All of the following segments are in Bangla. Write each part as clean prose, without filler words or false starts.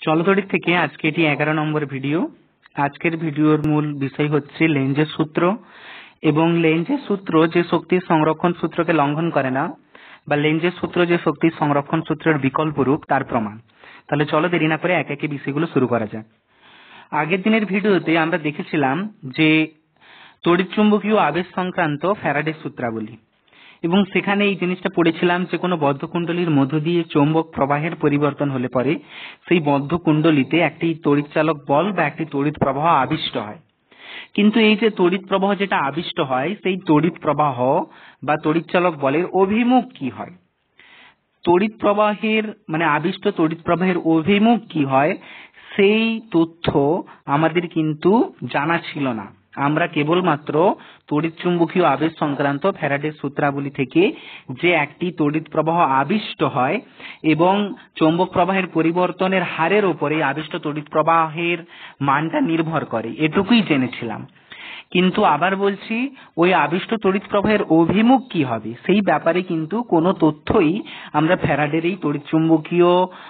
চলতড়িৎ থেকে আজকে এটি 11 নম্বর ভিডিও। আজকের ভিডিওর মূল বিষয় হচ্ছে লেঞ্জের সূত্র এবং লেঞ্জের সূত্র যে শক্তির সংরক্ষণ সূত্রকে লঙ্ঘন করে না বা লেঞ্জের সূত্র যে শক্তির সংরক্ষণ সূত্রের বিকল্প রূপ তার প্রমাণ। তাহলে চলো দেরি না করে একে একে বিষয়গুলো শুরু করা যাক। আগের দিনের ভিডিওতে আমরা দেখেছিলাম যে তড়িৎচুম্বকীয় আবেশ সংক্রান্ত ফ্যারাডের সূত্রাবলী এবং সেখানে এই জিনিসটা পড়েছিলাম যে কোনো বদ্ধকুণ্ডলীর মধ্য দিয়ে চৌম্বক প্রবাহের পরিবর্তন হলে পরে সেই বদ্ধকুণ্ডলীতে একটি তড়িৎচালক বল বা একটি তড়িৎ প্রবাহ আবিষ্ট হয়। কিন্তু এই যে তড়িৎ প্রবাহ যেটা আবিষ্ট হয় সেই তড়িৎ প্রবাহ বা তড়িৎচালক বলের অভিমুখ কি হয়, তড়িৎ প্রবাহের মানে আবিষ্ট তড়িৎ প্রবাহের অভিমুখ কি হয় সেই তথ্য আমাদের কিন্তু জানা ছিল না। আমরা কেবলমাত্র তড়িৎচুম্বকীয় আবেশ সংক্রান্ত ফ্যারাডের সূত্রাবলী থেকে যে একটি তড়িৎ প্রবাহ আবিষ্ট হয় এবং চৌম্বক প্রবাহের পরিবর্তনের হারের উপরে আবিষ্ট তড়িৎ প্রবাহের মানটা নির্ভর করে এটুকুই জেনেছিলাম। কিন্তু আবার বলছি, ওই আবিষ্ট তড়িৎ প্রবাহের অভিমুখ কি হবে সেই ব্যাপারে কিন্তু কোনো তথ্যই আমরা ফ্যারাডের এই তড়িৎচুম্বকীয়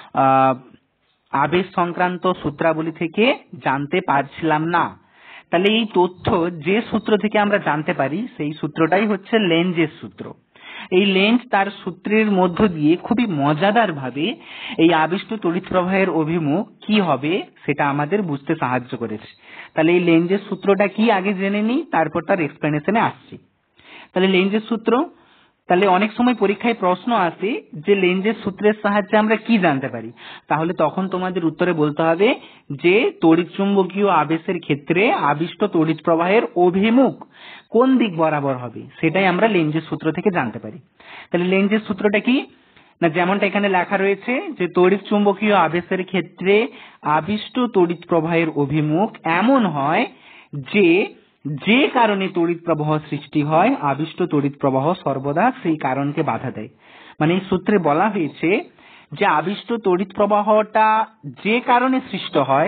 আবেশ সংক্রান্ত সূত্রাবলী থেকে জানতে পারছিলাম না। তাহলে এই তথ্য যে সূত্র থেকে আমরা জানতে পারি সেই সূত্রটাই হচ্ছে লেঞ্জের সূত্র। এই লেঞ্জ তার সূত্রের মধ্য দিয়ে খুবই মজাদার ভাবে এই আবিষ্ট তড়িৎ প্রবাহের অভিমুখ কি হবে সেটা আমাদের বুঝতে সাহায্য করেছে। তাহলে এই লেঞ্জের সূত্রটা কি আগে জেনে নিই, তারপর তার এক্সপ্লেনেশনে আসছি। তাহলে লেঞ্জের সূত্র, তাহলে অনেক সময় পরীক্ষায় প্রশ্ন আসে যে লেঞ্জের সূত্রের সাহায্যে আমরা কি জানতে পারি, তাহলে তখন তোমাদের উত্তরে বলতে হবে যে তড়িৎচুম্বকীয় আবেশের ক্ষেত্রে আবিষ্ট তড়িৎ প্রবাহের অভিমুখ কোন দিক বরাবর হবে সেটাই আমরা লেঞ্জের সূত্র থেকে জানতে পারি। তাহলে লেঞ্জের সূত্রটা কি না, যেমনটা এখানে লেখা রয়েছে যে তড়িৎচুম্বকীয় আবেশের ক্ষেত্রে আবিষ্ট তড়িৎ প্রবাহের অভিমুখ এমন হয় যে যে কারণে তড়িৎ প্রবাহ সৃষ্টি হয় আবিষ্ট তড়িৎ প্রবাহ সর্বদা সেই কারণকে বাধা দেয়। মানে এই সূত্রে বলা হয়েছে যে আবিষ্ট তড়িৎ প্রবাহটা যে কারণে সৃষ্ট হয়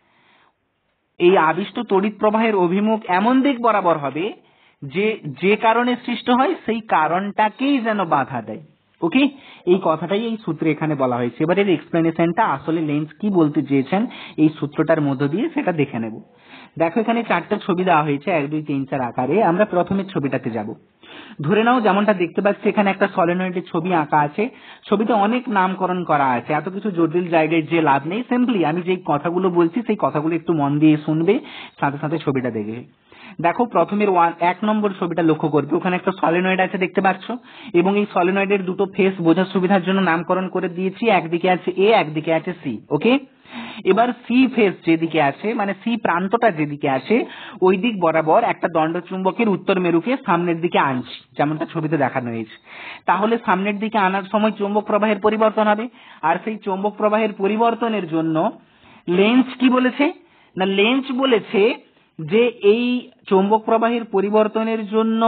এই আবিষ্ট তড়িৎ প্রবাহের অভিমুখ এমন দিক বরাবর হবে যে যে কারণে সৃষ্টি হয় সেই কারণটাকেই যেন বাধা দেয়। ওকে, এই কথাটাই এই সূত্রে এখানে বলা হয়েছে। এবার এর এক্সপ্লেনেশনটা আসলে লেঞ্জ কি বলতে চেয়েছেন এই সূত্রটার মধ্য দিয়ে সেটা দেখে নেব। দেখো এখানে চারটা ছবি দেওয়া হয়েছে 1 2 3 4 আকারে। আমরা প্রথমের ছবিটাতে যাব। ধরে নাও যেমনটা দেখতে পাচ্ছি এখানে একটা সলিনয়েডের ছবি আঁকা আছে। ছবিতে অনেক নামকরণ করা আছে, এত কিছু জটিল জায়গায় যে লাভ নেই। সিম্পলি আমি যে কথাগুলো বলছি সেই কথাগুলো একটু মন দিয়ে শুনবে, সাথে সাথে ছবিটা দেখবে। দেখো প্রথমের 1 নম্বর ছবিটা লক্ষ্য করবে, ওখানে একটা সলিনয়েড আছে দেখতে পাচ্ছ এবং এই সলিনয়েডের দুটো ফেস বোঝার সুবিধার জন্য নামকরণ করে দিয়েছি, একদিকে আছে এ একদিকে আছে সি। ওকে, এবার সি ফেস যেদিকে আছে মানে সি প্রান্তটা যেদিকে আছে ওই দিক বরাবর একটা দণ্ডচুম্বকের উত্তর মেরুকে সামনের দিকে আনছি, যেমনটা ছবিতে দেখানো হয়েছে। তাহলে সামনের দিকে আনার সময় চৌম্বক প্রবাহের পরিবর্তন হবে, আর সেই চৌম্বক প্রবাহের পরিবর্তনের জন্য লেঞ্জ কি বলেছে না, লেঞ্জ বলেছে যে এই চৌম্বক প্রবাহের পরিবর্তনের জন্য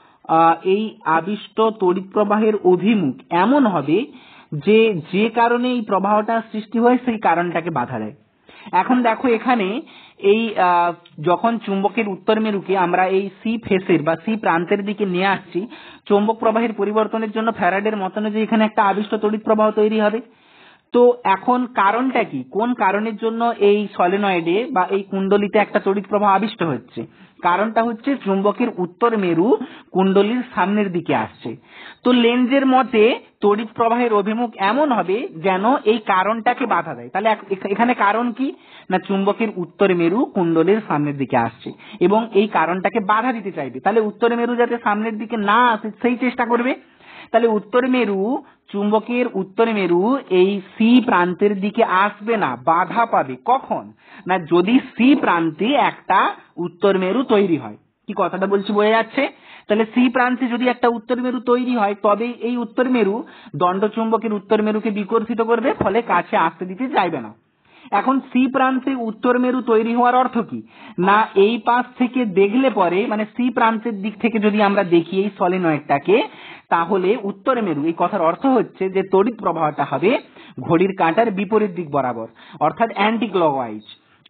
এই আবিষ্ট তড়িৎ প্রবাহের অভিমুখ এমন হবে যে যে কারণে এই প্রবাহটা সৃষ্টি হয় সেই কারণটাকে বাধা দেয়। এখন দেখো এখানে এই যখন চুম্বকের উত্তর মেরুকে আমরা এই সি ফেসের বা সি প্রান্তের দিকে নিয়ে আসছি, চৌম্বক প্রবাহের পরিবর্তনের জন্য ফ্যারাডের মত অনুযায়ী এখানে একটা আবিষ্ট তড়িৎ প্রবাহ তৈরি হবে। তো এখন কারণটা কি, কোন কারণের জন্য এই সলিনয়েডে বা এই কুণ্ডলিতে একটা তড়িৎ প্রবাহ আবিষ্ট হচ্ছে? কারণটা হচ্ছে চুম্বকের উত্তর মেরু কুণ্ডলীর সামনের দিকে আসছে। তো লেঞ্জের মতে তড়িৎ প্রবাহের অভিমুখ এমন হবে যেন এই কারণটাকে বাধা দেয়। তাহলে এখানে কারণ কি না, চুম্বকের উত্তর মেরু কুণ্ডলীর সামনের দিকে আসছে এবং এই কারণটাকে বাধা দিতে চাইবে। তাহলে উত্তর মেরু যাতে সামনের দিকে না আসে সেই চেষ্টা করবে। তাহলে উত্তর মেরু, চুম্বকের উত্তর মেরু এই সি প্রান্তের দিকে আসবে না, বাধা পাবে। কখন না, যদি সি প্রান্তে একটা উত্তর মেরু তৈরি হয়। কি কথাটা বলছি বোঝা যাচ্ছে? তাহলে সি প্রান্তে যদি একটা উত্তর মেরু তৈরি হয় তবে এই উত্তর মেরু দণ্ডচুম্বকের উত্তর মেরুকে বিকর্ষিত করবে, ফলে কাছে আসতে দিতে চাইবে না। এখন সি প্রান্তে উত্তর মেরু তৈরি হওয়ার অর্থ কি না, এই পাশ থেকে দেখলে পরে মানে সি প্রান্তের দিক থেকে যদি আমরা দেখি এই সলিনয়েডটাকে, তাহলে উত্তর মেরু, এই কথার অর্থ হচ্ছে যে তড়িৎ প্রবাহটা হবে ঘড়ির কাঁটার বিপরীত দিক বরাবর, অর্থাৎ অ্যান্টি ক্লকওয়াইজ।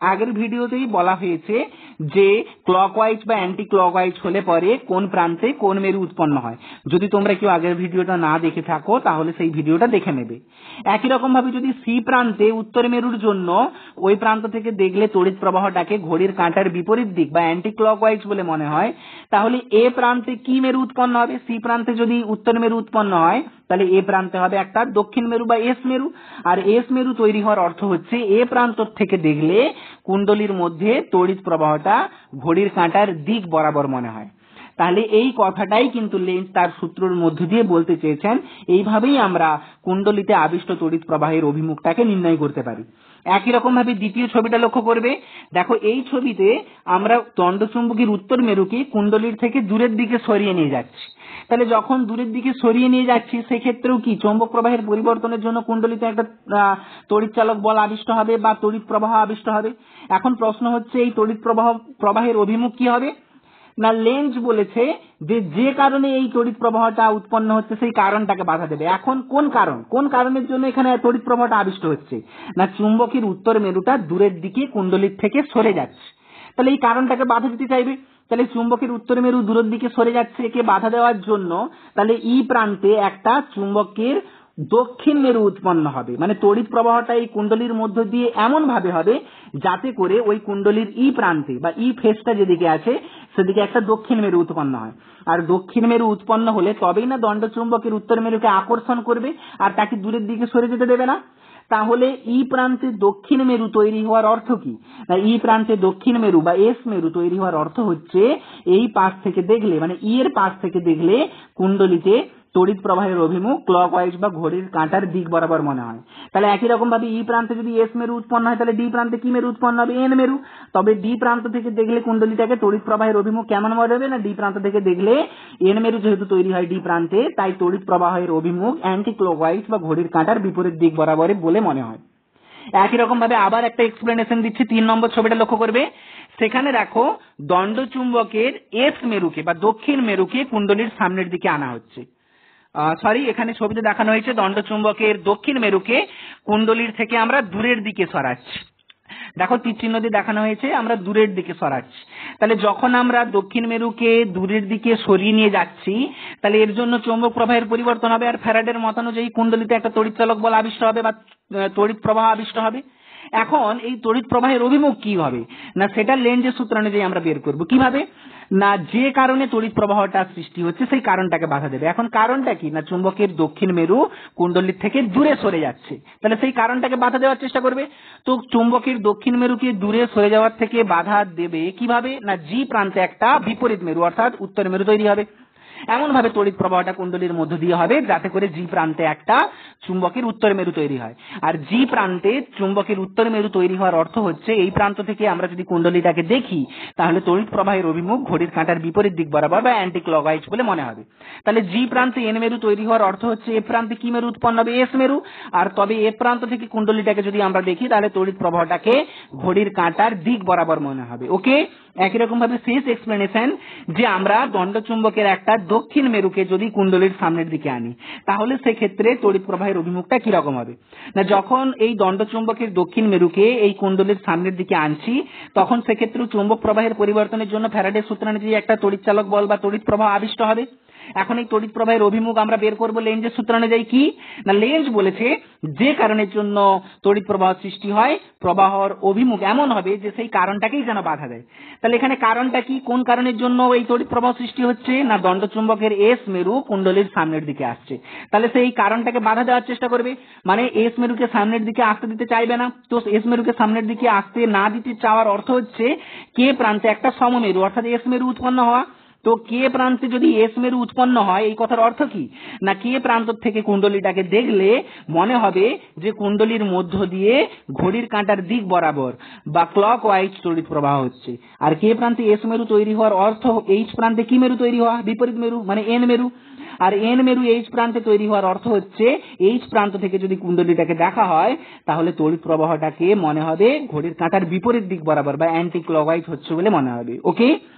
আগের ভিডিওতেই বলা হয়েছে যে ক্লকওয়াইজ বা অ্যান্টি ক্লকওয়াইজ হলে পরে কোন প্রান্তে কোন মেরু উৎপন্ন হয়। যদি তোমরা কেউ আগের ভিডিওটা না দেখে থাকো তাহলে সেই ভিডিওটা দেখে নেবে। একই রকম ভাবে যদি সি প্রান্তে উত্তর মেরুর জন্য ওই প্রান্ত থেকে দেখলে তড়িৎ প্রবাহটাকে ঘড়ির কাঁটার বিপরীত দিক বা অ্যান্টি ক্লকওয়াইজ বলে মনে হয়, তাহলে এ প্রান্তে কি মেরু উৎপন্ন হবে? সি প্রান্তে যদি উত্তর মেরু উৎপন্ন হয় তাহলে এ প্রান্তে হবে একটা দক্ষিণ মেরু বা এস মেরু। আর এস মেরু তৈরি হওয়ার অর্থ হচ্ছে এ প্রান্ত থেকে দেখলে কুণ্ডলীর মধ্যে তড়িৎ প্রবাহটা ঘড়ির কাঁটার দিক বরাবর মনে হয়। তাহলে এই কথাটাই কিন্তু লেন্জ তার সূত্রের মধ্য দিয়ে বলতে চেয়েছেন। এইভাবেই আমরা কুণ্ডলীতে আবিষ্ট তড়িৎ প্রবাহের অভিমুখটাকে নির্ণয় করতে পারি। একই রকম ভাবে দ্বিতীয় ছবিটা লক্ষ্য করবে। দেখো এই ছবিতে আমরা দণ্ডচুম্বকীর উত্তর মেরুকে কুণ্ডলীর থেকে দূরের দিকে সরিয়ে নিয়ে যাচ্ছি। তাহলে যখন দূরের দিকে সরিয়ে নিয়ে যাচ্ছি সেক্ষেত্রেও কি চৌম্বক প্রবাহের পরিবর্তনের জন্য কুণ্ডলীতে একটা তড়িৎ চালক বল আবিষ্ট হবে বা তড়িৎ প্রবাহ আবিষ্ট হবে। এখন প্রশ্ন হচ্ছে এই তড়িৎ প্রবাহের অভিমুখ কি হবে? না লেন্জ বলেছে যে কারণে এই তড়িৎ প্রবাহটা উৎপন্ন হচ্ছে সেই কারণটাকে বাধা দেবে। এখন কোন কারণের জন্য এখানে তড়িৎ প্রবাহটা আবিষ্ট হচ্ছে? না চুম্বকের উত্তর মেরুটা দূরের দিকে কুণ্ডলীর থেকে সরে যাচ্ছে। তাহলে এই কারণটাকে বাধা দিতে চাইবে। তাহলে চুম্বকের উত্তর মেরু দূরের দিকে সরে যাচ্ছে, একে বাধা দেওয়ার জন্য তাহলে ই প্রান্তে একটা চুম্বকের দক্ষিণ মেরু উৎপন্ন হবে। মানে তড়িৎ প্রবাহটা এই কুণ্ডলীর মধ্য দিয়ে এমন ভাবে হবে যাতে করে ওই কুণ্ডলীর ই প্রান্তে বা ই ফেসটা যেদিকে আছে সেদিকে একটা দক্ষিণ মেরু উৎপন্ন হয়। আর দক্ষিণ মেরু উৎপন্ন হলে তবেই না দণ্ডচুম্বকের উত্তর মেরুকে আকর্ষণ করবে আর তাকে দূরের দিকে সরে যেতে দেবে না। তাহলে ই প্রান্তে দক্ষিণ মেরু তৈরি হওয়ার অর্থ কি? না ই প্রান্তে দক্ষিণ মেরু বা এস মেরু তৈরি হওয়ার অর্থ হচ্ছে এই পাশ থেকে দেখলে মানে ই এর পাশ থেকে দেখলে কুণ্ডলীতে তড়িৎ প্রবাহের অভিমুখ ক্লকওয়াইজ বা ঘড়ির কাঁটার দিক বরাবর মনে হয়। তাহলে একই রকম ভাবে ই প্রান্তে যদি এস মেরু উৎপন্ন হয় তাহলে ডি প্রান্তে কি মেরু উৎপন্ন হবে? এন মেরু। তবে ডি প্রান্ত থেকে দেখলে কুণ্ডলীটাকে তড়িৎ প্রবাহের অভিমুখ কেমন মনে হবে? না ডি প্রান্ত থেকে দেখলে এন মেরু যেহেতু তৈরি হয় ডি প্রান্তে তাই তড়িৎ প্রবাহের অভিমুখ অ্যান্টি ক্লকওয়াইজ বা ঘড়ির কাঁটার বিপরীত দিক বরাবরে বলে মনে হয়। একই রকম ভাবে আবার একটা এক্সপ্লেনেশন দিচ্ছি। 3 নম্বর ছবিটা লক্ষ্য করবে। সেখানে দেখো দণ্ডচুম্বকের এস মেরুকে বা দক্ষিণ মেরুকে কুণ্ডলীর সামনের দিকে আনা হচ্ছে। এখানে ছবিতে দেখানো হয়েছে দণ্ডচুম্বকের দক্ষিণ মেরুকে কুণ্ডলীর থেকে আমরা দূরের দিকে সরাচ্ছি। দেখো তীর চিহ্ন দিয়ে দেখানো হয়েছে আমরা দূরের দিকে সরাচ্ছি। তাহলে যখন আমরা দক্ষিণ মেরুকে দূরের দিকে সরিয়ে নিয়ে যাচ্ছি তাহলে এর জন্য চৌম্বক প্রবাহের পরিবর্তন হবে আর ফ্যারাডের মতানুযায়ী কুণ্ডলীতে একটা তড়িৎ চালক বল আবিষ্ট হবে বা তড়িৎ প্রবাহ আবিষ্ট হবে। এখন এই তড়িৎ প্রবাহের অভিমুখ কি হবে? না সেটা লেন্জের সূত্র অনুযায়ী আমরা বের করব। কিভাবে? না যে কারণে তড়িৎ প্রবাহটা সৃষ্টি হচ্ছে সেই কারণটাকে বাধা দেবে। এখন কারণটা কি? না চুম্বকের দক্ষিণ মেরু কুণ্ডলীর থেকে দূরে সরে যাচ্ছে, তাহলে সেই কারণটাকে বাধা দেওয়ার চেষ্টা করবে। তো চুম্বকের দক্ষিণ মেরুকে দূরে সরে যাওয়ার থেকে বাধা দেবে কিভাবে? না জি প্রান্তে একটা বিপরীত মেরু অর্থাৎ উত্তর মেরু তৈরি হবে। এমন ভাবে তড়িৎ প্রবাহটা কুণ্ডলীর মধ্য দিয়ে হবে যাতে করে জি প্রান্তে একটা চুম্বকের উত্তর মেরু তৈরি হয়। আর জি প্রান্তে চুম্বকের উত্তর মেরু তৈরি হওয়ার অর্থ হচ্ছে এই প্রান্ত থেকে আমরা যদি কুণ্ডলীটাকে দেখি তাহলে তড়িৎ প্রবাহের অভিমুখ ঘড়ির কাঁটার বিপরীত দিক বরাবর বা অ্যান্টি ক্লকওয়াইজ বলে মনে হবে। তাহলে জি প্রান্তে এন মেরু তৈরি হওয়ার অর্থ হচ্ছে এ প্রান্তে কি মেরু উৎপন্ন হবে? এস মেরু। আর তবে এ প্রান্ত থেকে কুণ্ডলীটাকে যদি আমরা দেখি তাহলে তড়িৎ প্রবাহটাকে ঘড়ির কাঁটার দিক বরাবর মনে হবে। ওকে। একই রকম ভাবে শেষ এক্সপ্লেনেশন যে আমরা দণ্ডচুম্বকের একটা দক্ষিণ মেরুকে যদি কুণ্ডলীর সামনের দিকে আনি তাহলে সেক্ষেত্রে তড়িৎ প্রবাহের অভিমুখটা কিরকম হবে? না যখন এই দণ্ডচুম্বকের দক্ষিণ মেরুকে এই কুণ্ডলীর সামনের দিকে আনছি তখন সেক্ষেত্রে চুম্বক প্রবাহের পরিবর্তনের জন্য ফ্যারাডের সূত্র অনুযায়ী একটা তড়িৎ চালক বল বা তড়িৎ প্রবাহ আবিষ্ট হবে। এখন এই তড়িৎ প্রবাহের অভিমুখ আমরা বের করব লেন্জের সূত্র অনুযায়ী। কি না লেন্জ বলেছে যে কারণের জন্য তড়িৎ প্রবাহ সৃষ্টি হয় প্রবাহর অভিমুখ এমন হবে যে সেই কারণটাকেই যেন বাধা দেয়। তাহলে এখানে কারণটা কি? কোন কারণের জন্য এই তড়িৎ প্রবাহ সৃষ্টি হচ্ছে? না দণ্ডচুম্বকের এস মেরু কুণ্ডলীর সামনের দিকে আসছে, তাহলে সেই কারণটাকে বাধা দেওয়ার চেষ্টা করবে। মানে এস মেরুকে সামনের দিকে আসতে দিতে চাইবে না। তো এস মেরুকে সামনের দিকে আসতে না দিতে চাওয়ার অর্থ হচ্ছে কে প্রান্তে একটা সমমেরু অর্থাৎ এস মেরু উৎপন্ন হওয়া। তো কে প্রান্তে যদি এস মেরু উৎপন্ন হয় এই কথার অর্থ কি? না কে প্রান্ত থেকে কুণ্ডলীটাকে দেখলে মনে হবে যে কুণ্ডলীর মধ্য দিয়ে ঘড়ির কাঁটার দিক বরাবর বা ক্লকওয়াইজ তড়িৎ প্রবাহ হচ্ছে। আর কে প্রান্তে এস মেরু তৈরি হওয়ার অর্থ এইচ প্রান্তে কি মেরু তৈরি হওয়া? বিপরীত মেরু মানে এন মেরু। আর এন মেরু এইচ প্রান্তে তৈরি হওয়ার অর্থ হচ্ছে এইচ প্রান্ত থেকে যদি কুণ্ডলীটাকে দেখা হয় তাহলে তড়িৎ প্রবাহটাকে মনে হবে ঘড়ির কাঁটার বিপরীত দিক বরাবর বা অ্যান্টি ক্লকওয়াইজ হচ্ছে বলে মনে হবে। ওকে।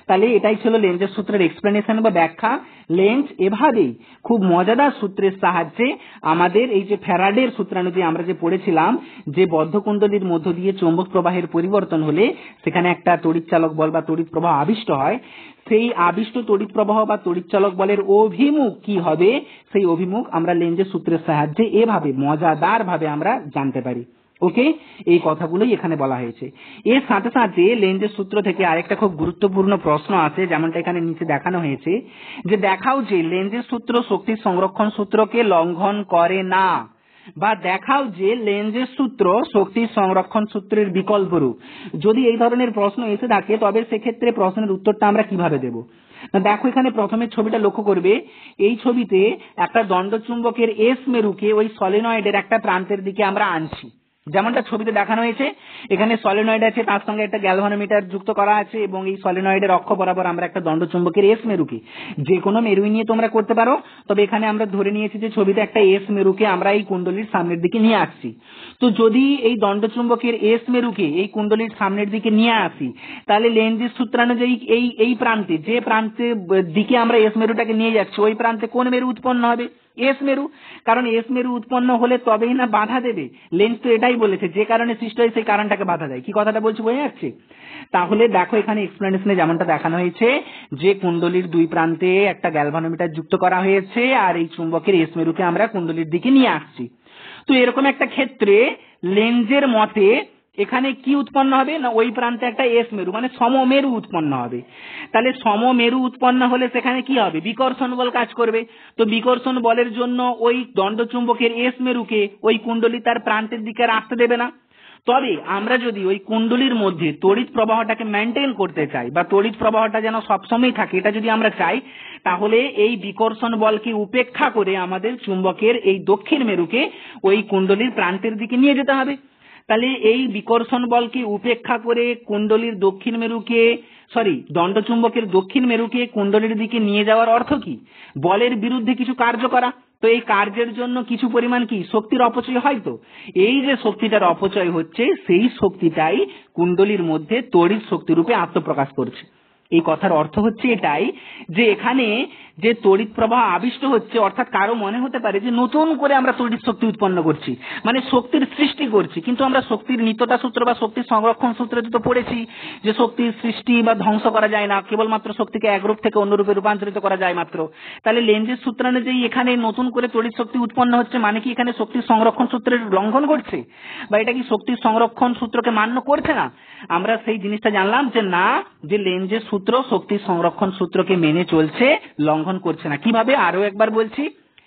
তাহলে এটাই ছিল লেঞ্জের সূত্রের এক্সপ্লেনেশন বা ব্যাখ্যা। লেঞ্জ এভাবেই খুব মজাদার সূত্রের সাহায্যে আমাদের এই যে ফ্যারাডের সূত্রানুযায়ী আমরা যে পড়েছিলাম যে বদ্ধকুণ্ডলীর মধ্য দিয়ে চৌম্বক প্রবাহের পরিবর্তন হলে সেখানে একটা তড়িৎচালক বল বা তড়িৎ প্রবাহ আবিষ্ট হয়, সেই আবিষ্ট তড়িৎ প্রবাহ বা তড়িৎচালক বলের অভিমুখ কি হবে সেই অভিমুখ আমরা লেঞ্জের সূত্রের সাহায্যে এভাবে মজাদার ভাবে আমরা জানতে পারি। ওকে, এই কথাগুলোই এখানে বলা হয়েছে। এর সাথে সাথে লেঞ্জের সূত্র থেকে আরেকটা খুব গুরুত্বপূর্ণ প্রশ্ন আছে, যেমনটা এখানে নিচে দেখানো হয়েছে যে দেখাও যে লেঞ্জের সূত্র শক্তির সংরক্ষণ সূত্রকে লঙ্ঘন করে না, বা দেখাও যে লেঞ্জের সূত্র শক্তির সংরক্ষণ সূত্রের বিকল্প রূপ। যদি এই ধরনের প্রশ্ন এসে থাকে তবে সেক্ষেত্রে প্রশ্নের উত্তরটা আমরা কিভাবে দেব? দেখো এখানে প্রথমে ছবিটা লক্ষ্য করবে, এই ছবিতে একটা দণ্ডচুম্বকের এস মেরুকে ওই সলিনয়েডের একটা প্রান্তের দিকে আমরা আনছি, যেমনটা ছবিতে দেখানো হয়েছে। এখানে সলিনয়েড আছে, তার সঙ্গে একটা গ্যালভানোমিটার যুক্ত করা আছে, এবং এই সলিনয়েডের অক্ষ বরাবর আমরা একটা দণ্ডচুম্বকের এস মেরুকে, যে কোনো মেরুই নিয়ে তোমরা করতে পারো, তবে এখানে আমরা ধরে নিয়েছি যে ছবিতে একটা এস মেরুকে আমরা এই কুণ্ডলীর সামনের দিকে নিয়ে আসছি। তো যদি এই দণ্ডচুম্বকের এস মেরুকে এই কুণ্ডলীর সামনের দিকে নিয়ে আসি, তাহলে লেঞ্জের সূত্রানুযায়ী এই প্রান্তে, যে প্রান্তের দিকে আমরা এস মেরুটাকে নিয়ে যাচ্ছি, ওই প্রান্তে কোন মেরু উৎপন্ন হবে? এস মেরু। কারণ এস মেরু উৎপন্ন হলে তবেই না বাধা দেবে। লেন্স তো এটাই বলেছে, যে কারণে সৃষ্টি হয় সেই কারণটাকে বাধা দেয়। কি কথাটা বলছি বোঝা যাচ্ছে? তাহলে দেখো এখানে এক্সপ্লেনেশনে যেমনটা দেখানো হয়েছে যে কুণ্ডলীর দুই প্রান্তে একটা গ্যালভানোমিটার যুক্ত করা হয়েছে, আর এই চুম্বকের এস মেরুকে আমরা কুণ্ডলীর দিকে নিয়ে আসছি। তো এরকম একটা ক্ষেত্রে লেন্সের মতে এখানে কি উৎপন্ন হবে না, ওই প্রান্তে একটা এস মেরু মানে সমমেরু উৎপন্ন হবে। তাহলে সমমেরু উৎপন্ন হলে সেখানে কি হবে? বিকর্ষণ বল কাজ করবে। তো বিকর্ষণ বলের জন্য ওই দণ্ডচুম্বকের এস মেরুকে ওই কুণ্ডলী তার প্রান্তের দিকে আসতে দেবে না। তবে আমরা যদি ওই কুণ্ডলীর মধ্যে তড়িৎ প্রবাহটাকে মেনটেন করতে চাই, বা তড়িৎ প্রবাহটা যেন সবসময় থাকে, এটা যদি আমরা চাই, তাহলে এই বিকর্ষণ বলকে উপেক্ষা করে আমাদের চুম্বকের এই দক্ষিণ মেরুকে ওই কুণ্ডলীর প্রান্তের দিকে নিয়ে যেতে হবে। তাহলে এই বিকর্ষণ বলকে উপেক্ষা করে কুণ্ডলীর দক্ষিণ মেরুকে দণ্ডচুম্বকের দক্ষিণ মেরুকে কুণ্ডলীর দিকে নিয়ে যাওয়ার অর্থ কি? বলের বিরুদ্ধে কিছু কার্য করা। তো এই কার্যের জন্য কিছু পরিমাণ কি শক্তির অপচয় হয়। তো এই যে শক্তিটার অপচয় হচ্ছে, সেই শক্তিটাই কুণ্ডলীর মধ্যে তড়িৎ শক্তি রূপে আত্মপ্রকাশ করছে। এই কথার অর্থ হচ্ছে এটাই যে এখানে যে তড়িৎ প্রবাহ আবিষ্ট হচ্ছে, অর্থাৎ কারো মনে হতে পারে যে নতুন করে আমরা তড়িৎ শক্তি উৎপন্ন করছি, মানে শক্তির সৃষ্টি করছি। কিন্তু আমরা শক্তির নিত্যতা সূত্র বা শক্তির সংরক্ষণ সূত্রে তো পড়েছি যে শক্তির সৃষ্টি বা ধ্বংস করা যায় না, কেবলমাত্র শক্তিকে এক রূপ থেকে অন্য রূপে রূপান্তরিত করা যায় মাত্র। তাহলে লেঞ্জের সূত্রানুযায়ী এখানে নতুন করে তড়িৎ শক্তি উৎপন্ন হচ্ছে, মানে কি এখানে শক্তির সংরক্ষণ সূত্রের লঙ্ঘন করছে, বা এটা কি শক্তির সংরক্ষণ সূত্রকে মান্য করছে না? আমরা সেই জিনিসটা জানলাম যে না, যে লেঞ্জের সূত্র শক্তির সংরক্ষণ সূত্রকে মেনে চলছে, লঙ্ঘন করছে না। কিভাবে? আরো একবার বলছি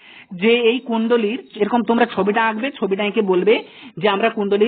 যে এই কুণ্ডলীর, এরকম তোমরা ছবিটা আঁকবে, ছবিটা এঁকে বলবে যে আমরা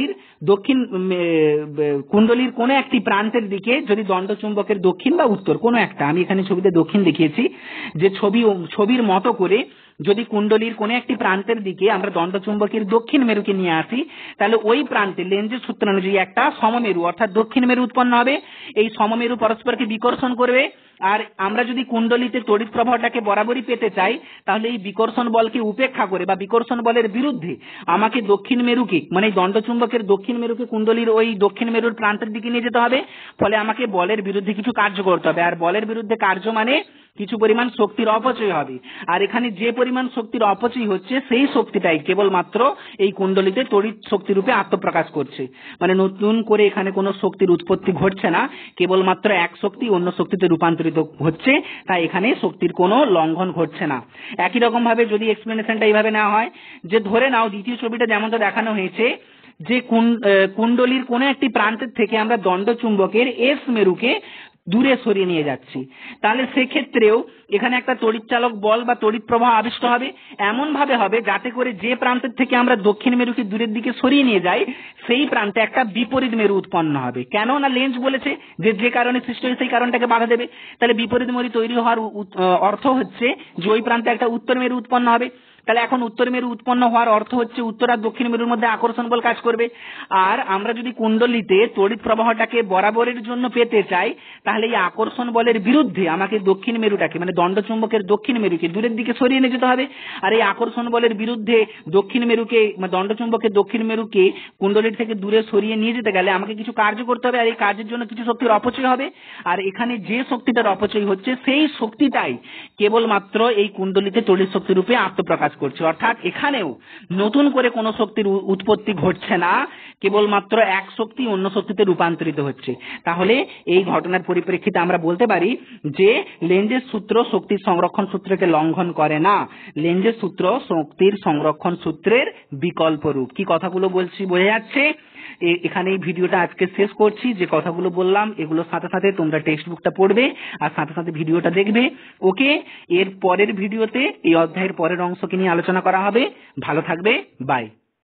কুণ্ডলীর কোনো একটি প্রান্তের দিকে যদি দণ্ডচুম্বকের দক্ষিণ বা উত্তর কোনো একটা, আমি এখানে ছবিতে দক্ষিণ দেখিয়েছি, যে ছবির মতো করে যদি কুণ্ডলীর কোনো একটি প্রান্তের দিকে আমরা দণ্ডচুম্বকের দক্ষিণ মেরুকে নিয়ে আসি, তাহলে ওই প্রান্তে লেঞ্জের সূত্র অনুযায়ী একটা সমমেরু অর্থাৎ দক্ষিণ মেরু উৎপন্ন হবে। এই সমমেরু পরস্পরকে বিকর্ষণ করবে, আর আমরা যদি কুণ্ডলীতে তড়িৎ প্রবাহটাকে বরাবরই পেতে চাই, তাহলে এই বিকর্ষণ বলকে উপেক্ষা করে বা বিকর্ষণ বলের বিরুদ্ধে আমাকে দক্ষিণ মেরুকে, মানে দণ্ডচুম্বকের দক্ষিণ মেরুকে কুণ্ডলীর ওই দক্ষিণ মেরুর প্রান্তের দিকে নিয়ে যেতে হবে। ফলে আমাকে বলের বিরুদ্ধে কিছু কার্য করতে হবে, আর বলের বিরুদ্ধে কার্য মানে কিছু পরিমাণ শক্তির অপচয় হবে। আর এখানে যে পরিমাণ শক্তির অপচয় হচ্ছে, সেই শক্তিটাই কেবলমাত্র এই কুণ্ডলীতে তড়িৎ শক্তি রূপে আত্মপ্রকাশ করছে। মানে নতুন করে এখানে কোনো শক্তির উৎপত্তি ঘটছে না, কেবলমাত্র এক শক্তি অন্য শক্তিতে রূপান্তরিত হচ্ছে, তাই এখানে শক্তির কোনো লঙ্ঘন ঘটছে না। একই রকম ভাবে যদি এক্সপ্লেনেশনটা এইভাবে নেওয়া হয় যে ধরে নাও দ্বিতীয় ছবিটা যেমনটা দেখানো হয়েছে যে কুণ্ডলীর কোনো একটি প্রান্তের থেকে আমরা দণ্ডচুম্বকের এস মেরুকে দূরে সরিয়ে নিয়ে যাচ্ছি, তাহলে সেক্ষেত্রেও এখানে একটা তড়িৎচালক বল বা তড়িৎ প্রবাহ আবিষ্ট হবে। এমন ভাবে হবে যাতে করে যে প্রান্তের থেকে আমরা দক্ষিণ মেরুকে দূরের দিকে সরিয়ে নিয়ে যাই, সেই প্রান্তে একটা বিপরীত মেরু উৎপন্ন হবে। কেন না লেঞ্জ বলেছে যে কারণে সৃষ্টি হয় সেই কারণটাকে বাধা দেবে। তাহলে বিপরীত মেরু তৈরি হওয়ার অর্থ হচ্ছে যে ওই প্রান্তে একটা উত্তর মেরু উৎপন্ন হবে। তাহলে এখন উত্তর মেরু উৎপন্ন হওয়ার অর্থ হচ্ছে উত্তর আর দক্ষিণ মেরুর মধ্যে আকর্ষণ বল কাজ করবে। আর আমরা যদি কুণ্ডলিতে তড়িৎ প্রবাহটাকে বরাবরের জন্য পেতে চাই, তাহলে এই আকর্ষণ বলের বিরুদ্ধে আমাকে দক্ষিণ মেরুটাকে মানে দণ্ডচুম্বকের দক্ষিণ মেরুকে দূরের দিকে সরিয়ে নিয়ে যেতে হবে। আর এই আকর্ষণ বলের বিরুদ্ধে দক্ষিণ মেরুকে দণ্ডচুম্বকের দক্ষিণ মেরুকে কুণ্ডলীর থেকে দূরে সরিয়ে নিয়ে যেতে গেলে আমাকে কিছু কার্য করতে হবে, আর এই কাজের জন্য কিছু শক্তির অপচয় হবে। আর এখানে যে শক্তিটার অপচয় হচ্ছে সেই শক্তিটাই কেবলমাত্র এই কুণ্ডলিতে তড়িৎ শক্তি রূপে আত্মপ্রকাশ করছে। অর্থাৎ এখানেও নতুন করে কোনো শক্তির উৎপত্তি ঘটছে না, কেবলমাত্র এক শক্তি অন্য শক্তিতে রূপান্তরিত হচ্ছে। তাহলে এই ঘটনার পরিপ্রেক্ষিতে আমরা বলতে পারি যে লেন্জের সূত্র শক্তির সংরক্ষণ সূত্রকে লঙ্ঘন করে না, লেন্জের সূত্র শক্তির সংরক্ষণ সূত্রের বিকল্প রূপ। কি কথাগুলো বলছি বোঝা যাচ্ছে? এখানে এই ভিডিওটা আজকে শেষ করছি। যে কথাগুলো বললাম এগুলোর সাথে সাথে তোমরা টেক্সট বুকটা পড়বে আর সাথে সাথে ভিডিওটা দেখবে। ওকে, এর পরের ভিডিওতে এই অধ্যায়ের পরের অংশকে নিয়ে আলোচনা করা হবে। ভালো থাকবে, বাই।